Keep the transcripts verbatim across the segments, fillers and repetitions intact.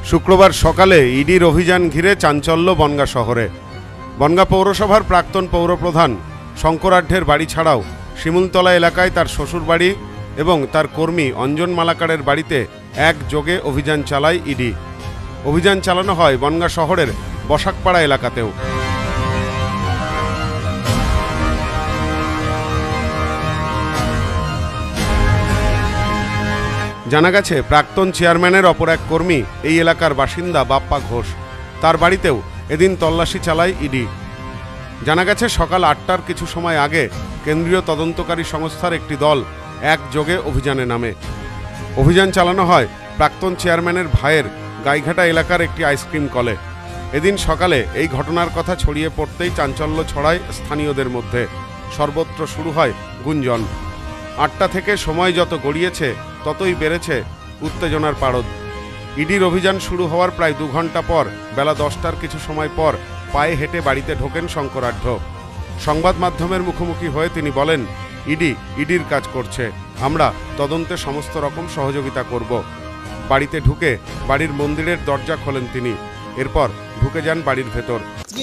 শুক্রবার সকালে ইডির অভিযান ঘিরে চাঞ্চল্য বনগাঁ শহরে। বনগাঁ পৌরসভার প্রাক্তন পৌরপ্রধান শঙ্করাঢ্যের বাড়ি ছাড়াও শিমুলতলা এলাকায় তার শ্বশুরবাড়ি এবং তার কর্মী অঞ্জন মালাকারের বাড়িতে একযোগে অভিযান চালায় ইডি। অভিযান চালানো হয় বনগাঁ শহরের বসাকপাড়া এলাকাতেও। জানা গেছে, প্রাক্তন চেয়ারম্যানের অপর এক কর্মী এই এলাকার বাসিন্দা বাপ্পা ঘোষ, তার বাড়িতেও এদিন তল্লাশি চালায় ইডি। জানা গেছে, সকাল আটটার কিছু সময় আগে কেন্দ্রীয় তদন্তকারী সংস্থার একটি দল একযোগে অভিযানে নামে। অভিযান চালানো হয় প্রাক্তন চেয়ারম্যানের ভাইয়ের গাইঘাটা এলাকার একটি আইসক্রিম কলে। এদিন সকালে এই ঘটনার কথা ছড়িয়ে পড়তেই চাঞ্চল্য ছড়ায় স্থানীয়দের মধ্যে। সর্বত্র শুরু হয় গুঞ্জন। আটটা থেকে সময় যত গড়িয়েছে ততই বেড়েছে উত্তেজনার পারদ। ইডির অভিযান শুরু হওয়ার প্রায় দু ঘন্টা পর বেলা দশটার কিছু সময় পর পায়ে হেঁটে বাড়িতে ঢোকেন শঙ্করাঢ্য। সংবাদ মাধ্যমের মুখোমুখি হয়ে তিনি বলেন, ইডি ইডির কাজ করছে, আমরা তদন্তে সমস্ত রকম সহযোগিতা করব। বাড়িতে ঢুকে বাড়ির মন্দিরের দরজা খোলেন তিনি। এরপর ঢুকে যান বাড়ির ভেতর।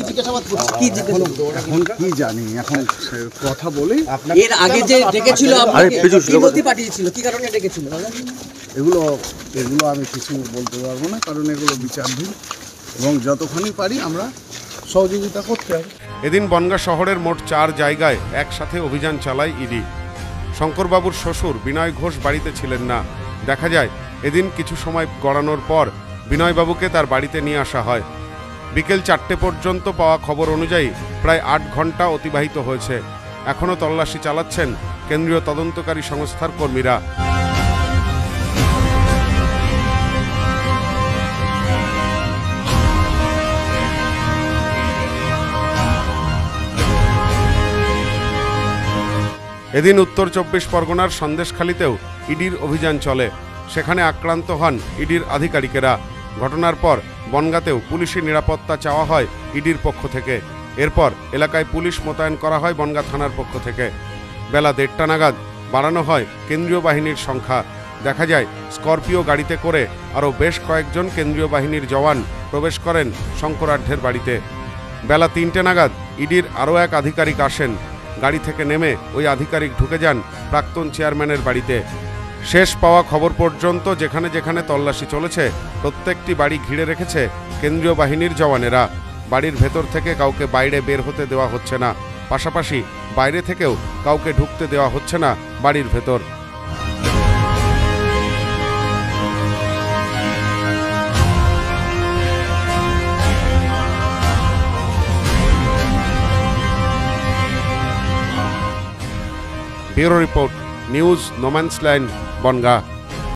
এখন কি জানি, এখন কথা বলি। এর আগে যে ডেকেছিল আপনাকে পাঠিয়েছিল, কি কারণে ডেকেছিল? এগুলো এগুলো আমি কিছু বলতে পারবো না, কারণ এগুলো বিচারাধীন এবং যতখানি পারি আমরা সহযোগিতা করতে হবে। এদিন বনগাঁ শহরের মোট চার জায়গায় একসাথে অভিযান চালায় ইডি। শঙ্করবাবুর শ্বশুর বিনয় ঘোষ বাড়িতে ছিলেন না। দেখা যায়, এদিন কিছু সময় গড়ানোর পর বিনয়বাবুকে তার বাড়িতে নিয়ে আসা হয়। বিকেল চারটে পর্যন্ত পাওয়া খবর অনুযায়ী প্রায় আট ঘন্টা অতিবাহিত হয়েছে। এখনও তল্লাশি চালাচ্ছেন কেন্দ্রীয় তদন্তকারী সংস্থার কর্মীরা। এদিন উত্তর চব্বিশ পরগনার সন্দেশখালীতেও ইডির অভিযান চলে। সেখানে আক্রান্ত হন ইডির আধিকারিকেরা। ঘটনার পর বনগাঁতেও পুলিশি নিরাপত্তা চাওয়া হয় ইডির পক্ষ থেকে। এরপর এলাকায় পুলিশ মোতায়েন করা হয় বনগাঁ থানার পক্ষ থেকে। বেলা দেড়টা নাগাদ বাড়ানো হয় কেন্দ্রীয় বাহিনীর সংখ্যা। দেখা যায়, স্করপিও গাড়িতে করে আরও বেশ কয়েকজন কেন্দ্রীয় বাহিনীর জওয়ান প্রবেশ করেন শঙ্করাঢ্যের বাড়িতে। বেলা তিনটে নাগাদ ইডির আরও এক আধিকারিক আসেন। গাড়ি থেকে নেমে ওই আধিকারিক ঢুকে যান প্রাক্তন চেয়ারম্যানের বাড়িতে। শেষ পাওয়া খবর পর্যন্ত যেখানে যেখানে তল্লাশি চলেছে প্রত্যেকটি বাড়ি ঘিরে রেখেছে কেন্দ্রীয় বাহিনীর জওয়ানেরা। বাড়ির ভেতর থেকে কাউকে বাইরে বের হতে দেওয়া হচ্ছে না, পাশাপাশি বাইরে থেকেও কাউকে ঢুকতে দেওয়া হচ্ছে না বাড়ির ভেতর। Bureau report, news no man's land, Bongaon.